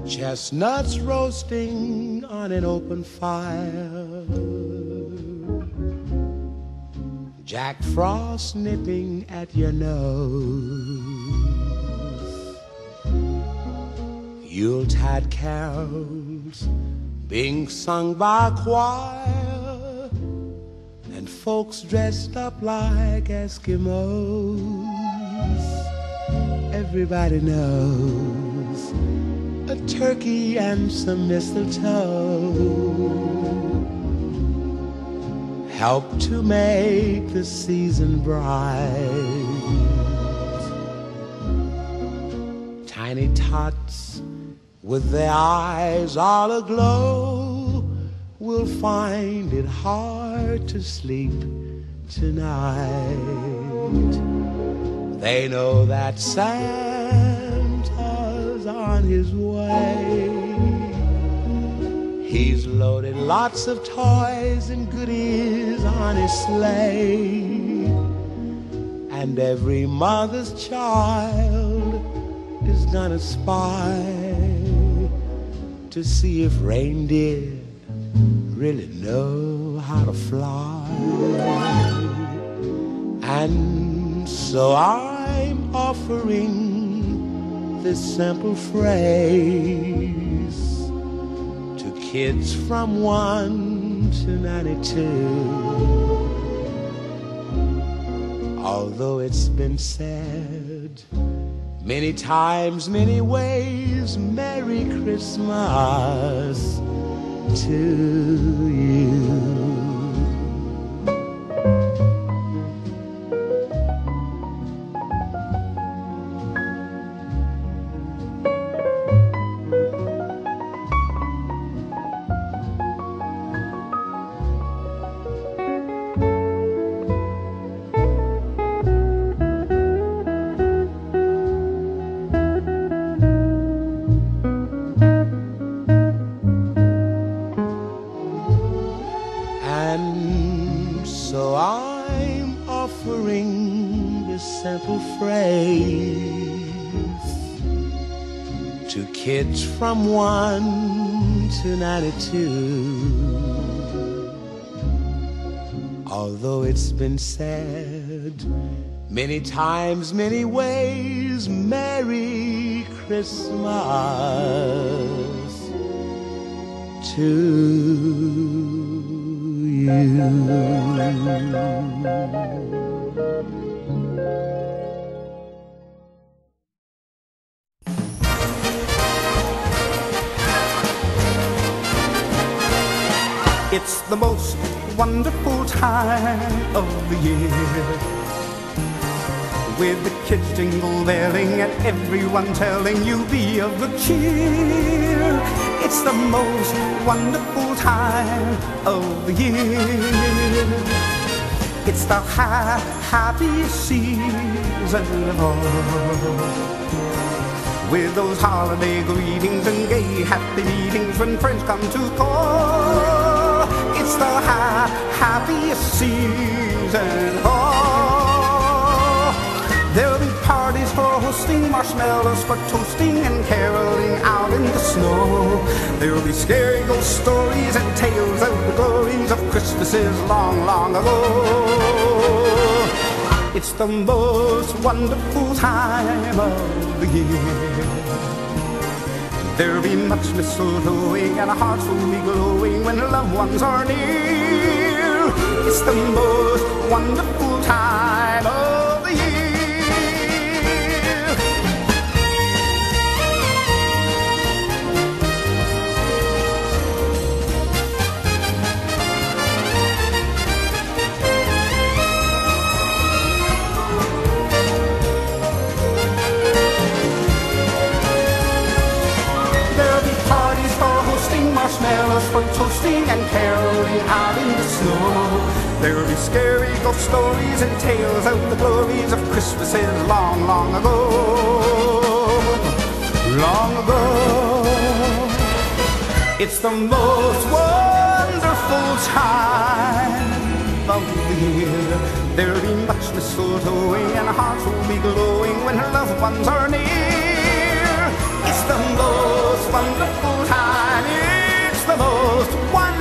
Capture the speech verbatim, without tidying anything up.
Chestnuts roasting on an open fire, Jack Frost nipping at your nose, Yuletide carols being sung by a choir, and folks dressed up like Eskimos. Everybody knows a turkey and some mistletoe help to make the season bright. Tiny tots with their eyes all aglow will find it hard to sleep tonight. They know that Santa's on his way. He's loaded lots of toys and goodies on his sleigh, and every mother's child is gonna spy to see if reindeer really know how to fly. And so I'm offering this simple phrase to kids from one to ninety-two. Although it's been said many times, many ways, Merry Christmas to you. And so I'm offering this simple phrase to kids from one to ninety-two. Although it's been said many times, many ways, Merry Christmas to you. It's the most wonderful time of the year, with the kids jingle belling and everyone telling you be of good cheer. It's the most wonderful time of the year. It's the ha happiest season of all, with those holiday greetings and gay happy meetings when friends come to call. It's the ha happiest season of all. There'll be parties for hosting, marshmallows for toasting, and caroling out in the snow. There'll be scary ghost stories and tales of the glories of Christmases long, long ago. It's the most wonderful time of the year. There'll be much mistletoeing and our hearts will be glowing when loved ones are near. It's the most wonderful time of the year. Marshmallows for toasting and caroling out in the snow. There'll be scary ghost stories and tales of the glories of Christmases long, long ago. Long ago. It's the most wonderful time of the year. There'll be much mistletoeing and hearts will be glowing when her loved ones are near. It's the most wonderful time. It's the most wonderful